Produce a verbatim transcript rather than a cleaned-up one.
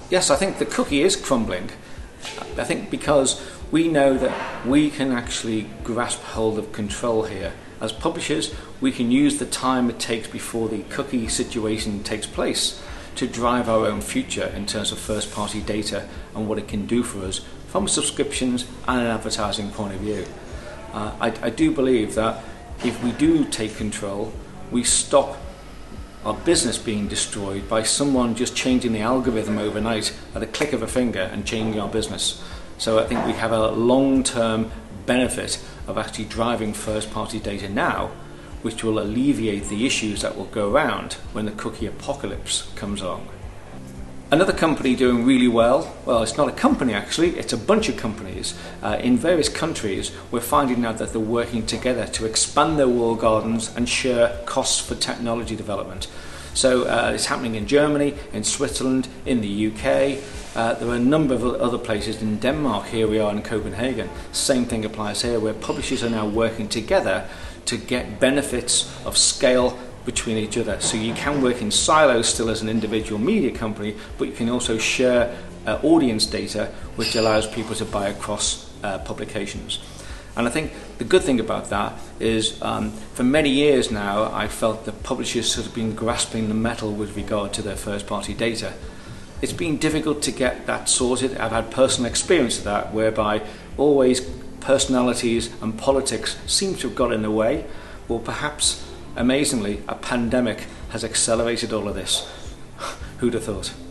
Yes, I think the cookie is crumbling. I think because we know that we can actually grasp hold of control here. As publishers, we can use the time it takes before the cookie situation takes place to drive our own future in terms of first-party data and what it can do for us from subscriptions and an advertising point of view. Uh, I, I do believe that if we do take control, we stop our business being destroyed by someone just changing the algorithm overnight at a click of a finger and changing our business. So I think we have a long-term benefit of actually driving first-party data now, which will alleviate the issues that will go around when the cookie apocalypse comes along. Another company doing really well, well, it's not a company actually, it's a bunch of companies. Uh, in various countries, we're finding now that they're working together to expand their walled gardens and share costs for technology development. So uh, it's happening in Germany, in Switzerland, in the U K. Uh, there are a number of other places. In Denmark, here we are in Copenhagen. Same thing applies here, where publishers are now working together to get benefits of scale between each other. So you can work in silos still as an individual media company, but you can also share uh, audience data, which allows people to buy across uh, publications. And I think the good thing about that is um, for many years now I felt that publishers have been grasping the metal with regard to their first party data. It's been difficult to get that sorted. I've had personal experience of that, whereby always personalities and politics seem to have got in the way. Well, perhaps amazingly, a pandemic has accelerated all of this. Who'd have thought?